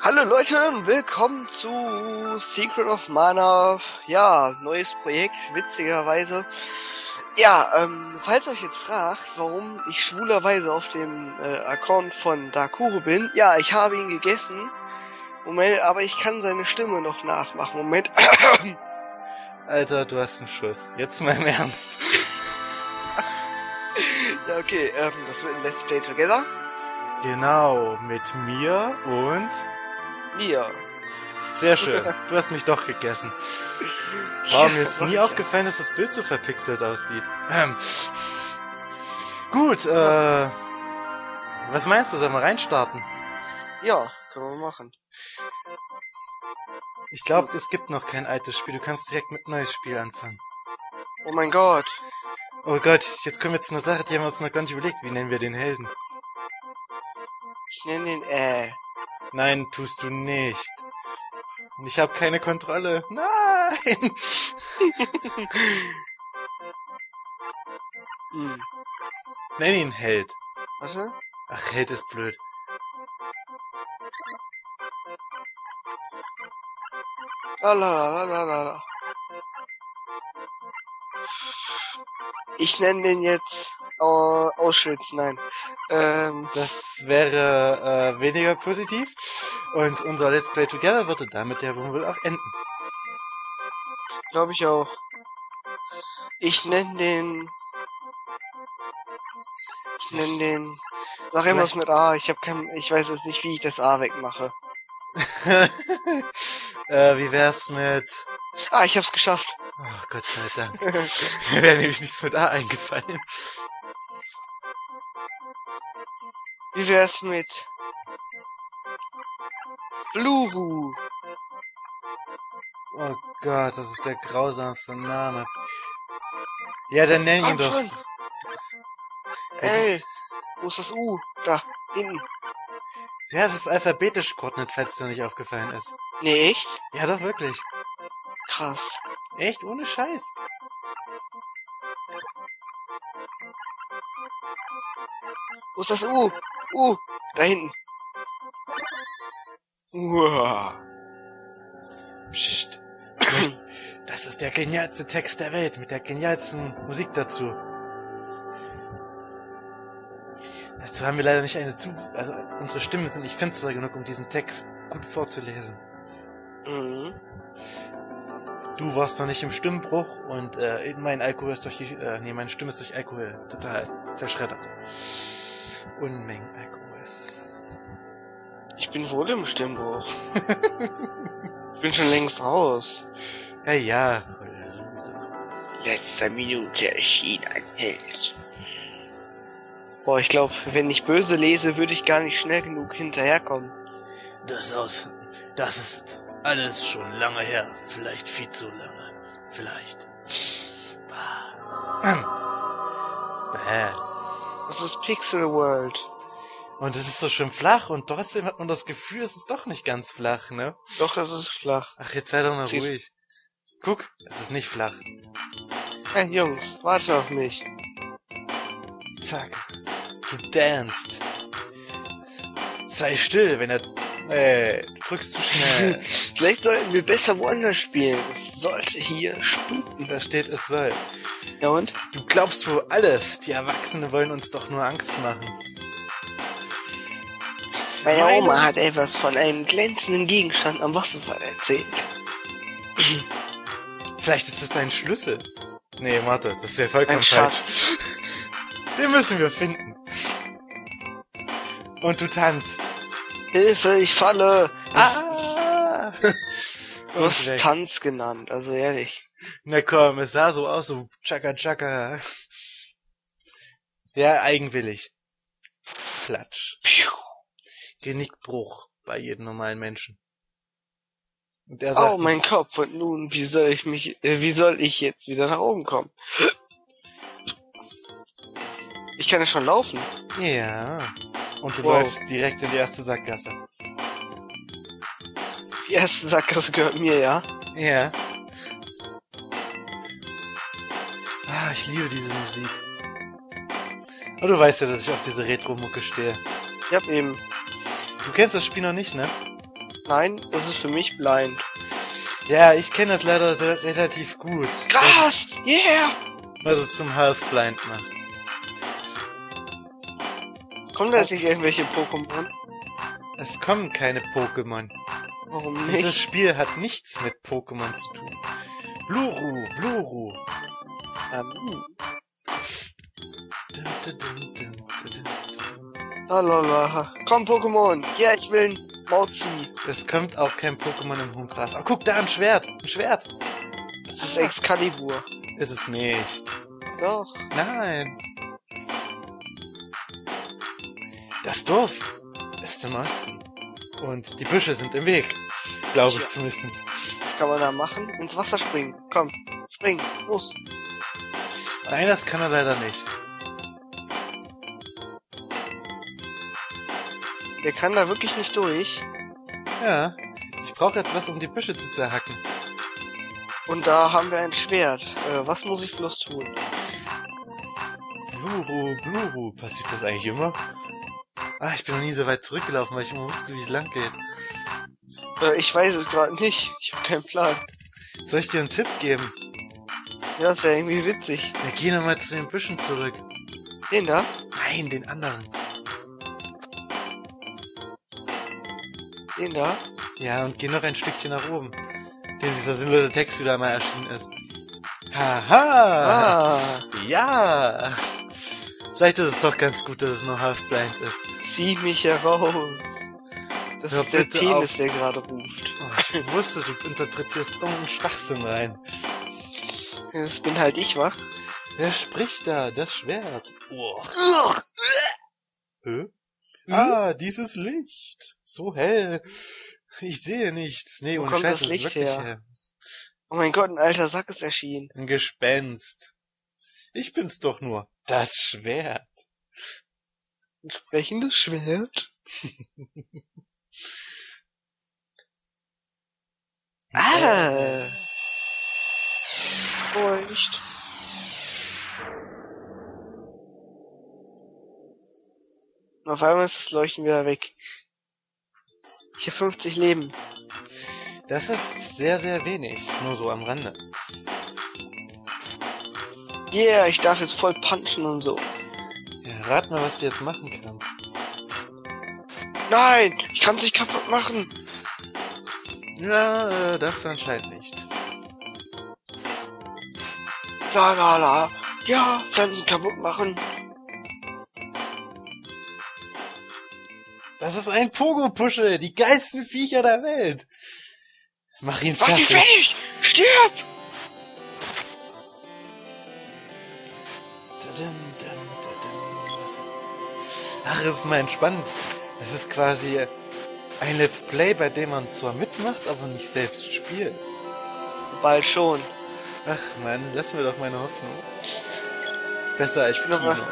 Hallo Leute, willkommen zu Secret of Mana. Ja, neues Projekt, witzigerweise. Ja, falls ihr euch jetzt fragt, warum ich schwulerweise auf dem Account von Dakuro bin. Ja, ich habe ihn gegessen. Moment, aber ich kann seine Stimme noch nachmachen. Moment. Alter, du hast einen Schuss. Jetzt mal im Ernst. Ja, okay, das wird ein Let's Play Together. Genau, mit mir und... Mir. Sehr schön, du hast mich doch gegessen. Wow, mir ist nie aufgefallen, dass das Bild so verpixelt aussieht. Gut, was meinst du, sollen wir reinstarten? Ja, können wir machen. Ich glaube, es gibt noch kein altes Spiel, du kannst direkt mit neues Spiel anfangen. Oh mein Gott. Oh Gott, jetzt kommen wir zu einer Sache, die haben wir uns noch gar nicht überlegt. Wie nennen wir den Helden? Ich nenne den Nein, tust du nicht. Und ich habe keine Kontrolle. Nein! Nenn ihn Held. Warte. Ach, Held ist blöd. Lalalala. Ich nenne den jetzt Auschwitz, nein. Das wäre weniger positiv. Und unser Let's Play Together würde damit ja wohl auch enden. Glaube ich auch. Ich nenne den... Sag irgendwas mit A. Ich weiß jetzt nicht, wie ich das A wegmache. Wie wär's mit... Ah, ich hab's geschafft. Oh, Gott sei Dank. Mir wäre nämlich nichts mit A eingefallen. Wie wär's mit... Bluhu? Oh Gott, das ist der grausamste Name. Ja, dann nenn ihn doch. Ey, wo ist das U? Da, hinten. Ja, es ist alphabetisch geordnet, falls dir nicht aufgefallen ist. Nee, echt? Ja, doch, wirklich. Krass. Echt? Ohne Scheiß. Wo ist das U? Da hinten. Uah. Psst. Das ist der genialste Text der Welt, mit der genialsten Musik dazu. Dazu haben wir leider nicht also unsere Stimmen sind nicht finster genug, um diesen Text gut vorzulesen. Mhm. Du warst noch nicht im Stimmbruch und meine Stimme ist durch Alkohol total zerschreddert. Unmengen Alkohol. Ich bin wohl im Stimmbruch. Ich bin schon längst raus. Ja. Letzter Minute erschien ein Held. Boah, ich glaube, wenn ich böse lese, würde ich gar nicht schnell genug hinterherkommen. Das ist alles schon lange her. Vielleicht viel zu lange. Vielleicht. Das ist Pixel World. Und es ist so schön flach und trotzdem hat man das Gefühl, es ist doch nicht ganz flach, ne? Doch, das ist flach. Ach, jetzt sei doch mal ruhig. Guck, es ist nicht flach. Hey, Jungs, wartet auf mich. Zack. Du danst. Sei still, wenn du drückst zu schnell. Vielleicht sollten wir besser woanders spielen. Es sollte hier spuken. Da steht, es soll. Ja und? Du glaubst wohl alles. Die Erwachsenen wollen uns doch nur Angst machen. Meine Oma hat etwas von einem glänzenden Gegenstand am Wasserfall erzählt. Vielleicht ist es dein Schlüssel. Nee, warte, das ist ja vollkommen Ein falsch. Schatz. Den müssen wir finden. Und du tanzt. Hilfe, ich falle. Du hast weg. Tanz genannt, also ehrlich. Na komm, es sah so aus, so Chaka Chaka. Ja, eigenwillig. Klatsch. Genickbruch bei jedem normalen Menschen. Und er sagt, Oh, mein Kopf. Und nun, wie soll ich jetzt wieder nach oben kommen? Ich kann ja schon laufen. ja. Und du Wow. läufst direkt in die erste Sackgasse. Die erste Sackgasse gehört mir, ja? Ja. Ich liebe diese Musik. Und du weißt ja, dass ich auf diese Retro-Mucke stehe. Ich hab eben. Du kennst das Spiel noch nicht, ne? Nein, das ist für mich blind. Ja, ich kenne das leider relativ gut. Gras! Yeah! Was es zum Half-Blind macht. Kommen da jetzt nicht irgendwelche Pokémon? Es kommen keine Pokémon. Warum Dieses nicht? Spiel hat nichts mit Pokémon zu tun. Bluru. Lalala. Komm, Pokémon! Ja, ich will ein Mauzi. Es kommt auch kein Pokémon im hohen Gras. Oh, guck da, ein Schwert. Ein Schwert. Das ist Excalibur. Ist es nicht. Doch. Nein. Das Dorf ist im Osten. Und die Büsche sind im Weg. Glaube ich zumindest. Was kann man da machen? Ins Wasser springen. Komm, spring. Los. Nein, das kann er leider nicht. Der kann da wirklich nicht durch. Ja. Ich brauche etwas, um die Büsche zu zerhacken. Und da haben wir ein Schwert. Was muss ich bloß tun? Bluru. Passiert das eigentlich immer? Ah, ich bin noch nie so weit zurückgelaufen, weil ich immer wusste, wie es lang geht. Ich weiß es gerade nicht. Ich habe keinen Plan. Soll ich dir einen Tipp geben? Ja, das wäre irgendwie witzig. Wir gehen nochmal zu den Büschen zurück. Den da? Nein, den anderen. Den da? Ja, und geh noch ein Stückchen nach oben. Dem dieser sinnlose Text wieder mal erschienen ist. Haha! Ah, Ja! Vielleicht ist es doch ganz gut, dass es nur Half-Blind ist. zieh mich heraus. Das Hör ist der bitte Penis, auf. der gerade ruft. Oh, ich wusste, du interpretierst irgendeinen Schwachsinn rein. Das bin halt ich, wa? Wer spricht da? Das Schwert. Oh. Hä? Hm? Ah, dieses Licht. So hell. Ich sehe nichts. Nee, Wo ohne kommt Scheiß, das es ist Licht wirklich her? hell. Oh mein Gott, ein alter Sack ist erschienen. Ein Gespenst. Ich bin's doch nur. Das Schwert. Ein sprechendes Schwert? Ah! Feucht. Und auf einmal ist das Leuchten wieder weg. Ich habe 50 Leben. Das ist sehr, sehr wenig. Nur so am Rande. Yeah, ich darf jetzt voll punchen und so. Ja, rat mal, was du jetzt machen kannst. Nein, ich kann's nicht kaputt machen. Ja, das anscheinend nicht. La. Ja, Pflanzen kaputt machen. Das ist ein Pogo-Puschel, die geilsten Viecher der Welt. Mach ihn Mach fertig. dich fertig! Stirb! Ach, es ist mal entspannt. Es ist quasi ein Let's Play, bei dem man zwar mitmacht, aber nicht selbst spielt. Bald schon. Ach man, lass mir doch meine Hoffnung. Besser als Ich bin Kino. aber-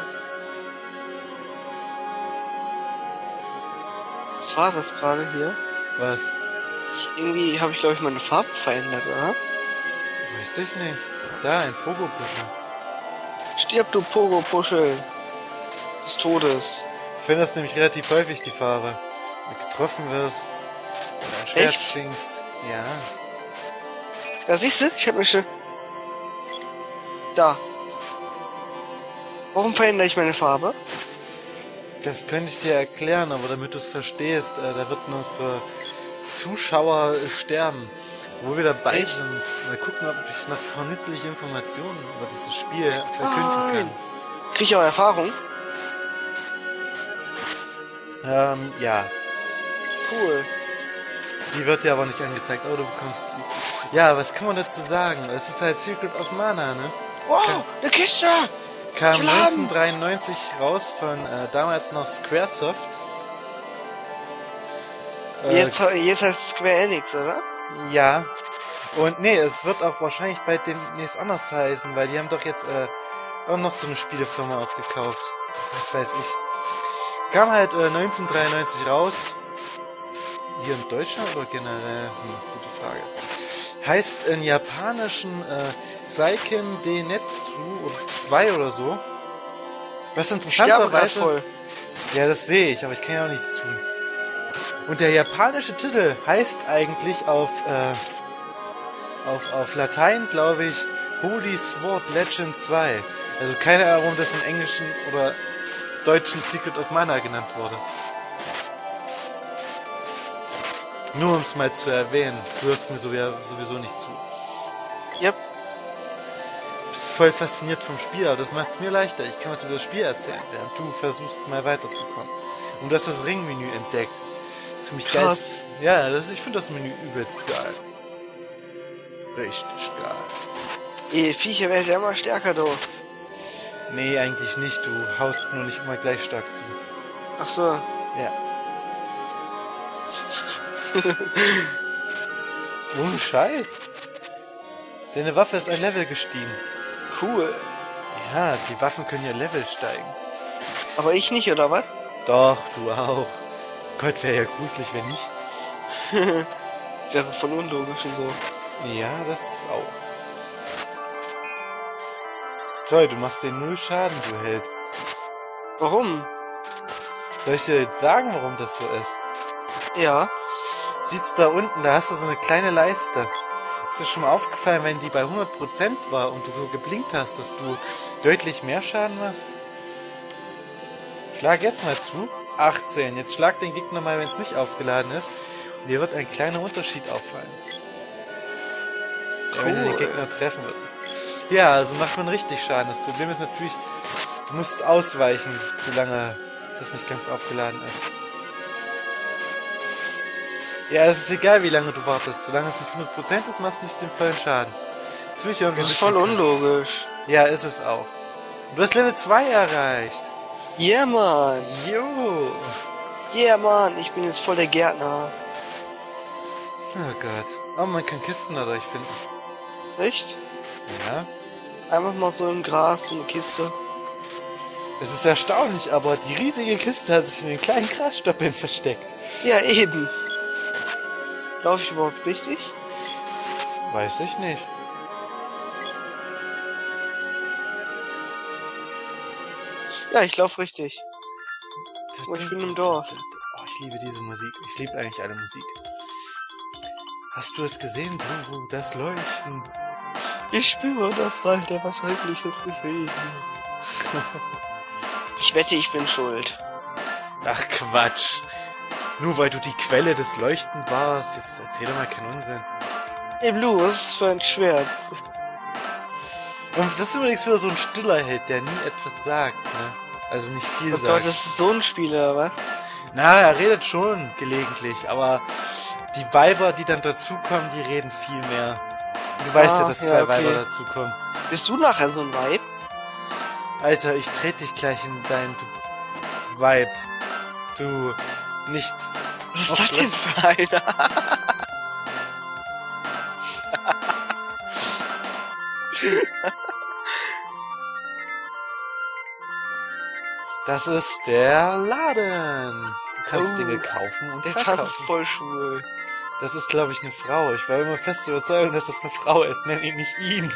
Was war das gerade hier? Was? Irgendwie habe ich, glaube ich, meine Farbe verändert, oder? Weiß ich nicht. Da, ein Pogo-Puschel. Stirb, du Pogo-Puschel. Des Todes. Ich finde das nämlich relativ häufig, die Farbe. Wenn du getroffen wirst, oder ein Schwert Echt? schwingst. Ja. Da siehst du, ich habe mich schon... Da. Warum verändere ich meine Farbe? Das könnte ich dir erklären, aber damit du es verstehst, da wird unsere Zuschauer sterben. Wo wir dabei Echt? sind, mal gucken, ob ich noch nützliche Informationen über dieses Spiel verkünden kann. Nein. Krieg ich auch Erfahrung? Ja. Cool. Die wird dir aber nicht angezeigt, aber du bekommst sie. Ja, was kann man dazu sagen? Es ist halt Secret of Mana, ne? Wow, eine Kiste! Kam Ich will haben. 1993 raus von damals noch Squaresoft. Jetzt heißt es Square Enix, oder? Ja. Und nee, es wird auch wahrscheinlich bald demnächst anders heißen, weil die haben doch jetzt auch noch so eine Spielefirma aufgekauft. Was weiß ich. Kam halt 1993 raus. Hier in Deutschland oder generell? Gute Frage. Heißt in japanischen Seiken Denetsu 2 oder so. Was interessanterweise... voll. Ja, das sehe ich, aber ich kann ja auch nichts tun. Und der japanische Titel heißt eigentlich auf Latein, glaube ich, Holy Sword Legend 2. Also keine Ahnung, warum das im Englischen oder deutschen Secret of Mana genannt wurde. Nur um es mal zu erwähnen. Du hörst mir sowieso nicht zu. Yep. Du bist voll fasziniert vom Spiel, aber das macht es mir leichter. Ich kann was über das Spiel erzählen, während du versuchst mal weiterzukommen. Und du hast das Ringmenü entdeckt. Das ist für mich geil. Ja, ich finde das Menü übelst geil. Richtig geil. Die Viecher werden ja immer stärker, du. Nee, eigentlich nicht. Du haust nur nicht immer gleich stark zu. Ach so. Ja. Ohne Scheiß. Deine Waffe ist ein Level gestiegen. Cool. Ja, die Waffen können ja Level steigen. Aber ich nicht, oder was? Doch, du auch. Gott, wäre ja gruselig, wenn nicht. Wäre voll unlogisch und so. Ja, das ist auch. Toll, du machst dir 0 Schaden, du Held. Warum? Soll ich dir jetzt sagen, warum das so ist? Ja. Siehst du da unten, da hast du so eine kleine Leiste. Ist dir schon mal aufgefallen, wenn die bei 100% war und du so geblinkt hast, dass du deutlich mehr Schaden machst? Schlag jetzt mal zu. 18. Jetzt schlag den Gegner mal, wenn es nicht aufgeladen ist. Und dir wird ein kleiner Unterschied auffallen. Ja, wenn du den Gegner treffen würdest. Ja, also macht man richtig Schaden. Das Problem ist natürlich, du musst ausweichen, solange das nicht ganz aufgeladen ist. Ja, es ist egal, wie lange du wartest. Solange es nicht 100% ist, machst du nicht den vollen Schaden. Das will ich irgendwie. Das ist voll unlogisch. Ja, ist es auch. Und du hast Level 2 erreicht. Yeah, Mann. Jo. Yeah, Mann. Ich bin jetzt voll der Gärtner. Oh Gott. Aber man kann Kisten dadurch finden. Echt? Ja. Einfach mal so im Gras, eine Kiste. Es ist erstaunlich, aber die riesige Kiste hat sich in den kleinen Grasstoppeln versteckt. Ja, eben. Laufe ich überhaupt richtig? Weiß ich nicht. Ja, ich laufe richtig. Oh, ich bin im Dorf. Oh, ich liebe diese Musik. Ich liebe eigentlich alle Musik. Hast du es gesehen, Blue? Das Leuchten. Ich spüre das bald der wahrscheinliches Geschehen. Ich wette, ich bin schuld. Ach Quatsch. Nur weil du die Quelle des Leuchten warst. Jetzt erzähl doch mal keinen Unsinn. Ey, Blue, was ist für ein Schwert? Und das ist übrigens wieder so ein stiller Held, der nie etwas sagt, ne? Also nicht viel Oh sagt. Gott, das ist so ein Spieler, was? Na, er redet schon gelegentlich, aber die Weiber, die dann dazukommen, die reden viel mehr. Du weißt ja, dass zwei Weiber dazukommen. Bist du nachher so ein Weib? Alter, ich trete dich gleich in dein Weib. Du nicht. Was ist das denn für einer? Das ist der Laden. Du kannst Dinge kaufen und der verkaufen. tanzt voll schwul. Das ist, glaube ich, eine Frau. Ich war immer fest überzeugt, dass das eine Frau ist. Nenn ihn nicht ihn.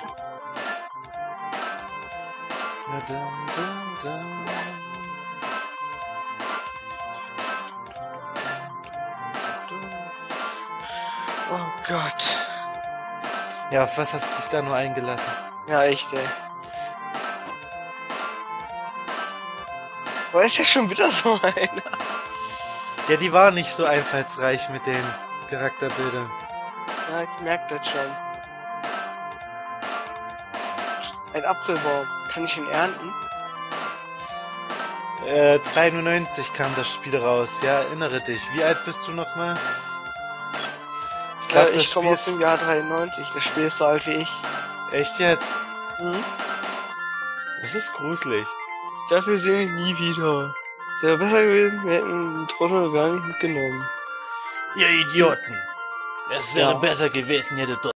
Oh Gott. Ja, auf was hast du dich da nur eingelassen? Ja, echt, ey. Aber ist ja schon wieder so einer. Ja, die war nicht so einfallsreich mit den Charakterbildern. Ja, ich merk das schon. Ein Apfelbaum. Kann ich ihn ernten? 3,99 kam das Spiel raus. Ja, erinnere dich. Wie alt bist du nochmal? Ich glaube, ich komme aus dem Jahr 93. Das Spiel ist so alt wie ich. Echt jetzt? Mhm. Das ist gruselig. Dafür sehe ich nie wieder. Es wäre besser gewesen, wir hätten den Trottel gar nicht mitgenommen. Ihr Idioten! Es wäre besser gewesen, ihr hättet